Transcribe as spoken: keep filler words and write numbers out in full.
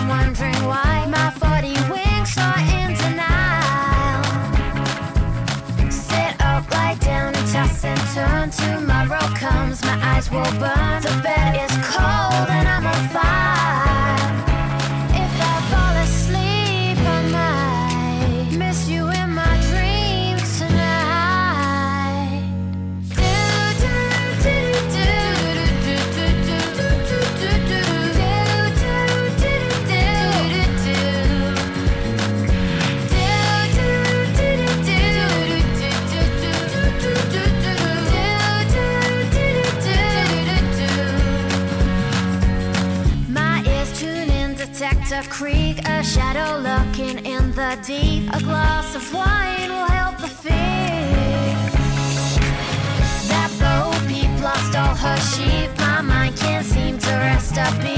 I'm wondering why my forty winks are in denial. Sit up, lie down and toss and turn. Tomorrow comes, my eyes will burn. The bed is cold and I'm on fire. If I fall asleep, I might miss you in my dreams tonight. My ears tune in, detect a creak, a shadow lurking in the deep. A glass of wine will help the fear that Bo Peep lost all her sheep. My mind can't seem to rest a beat.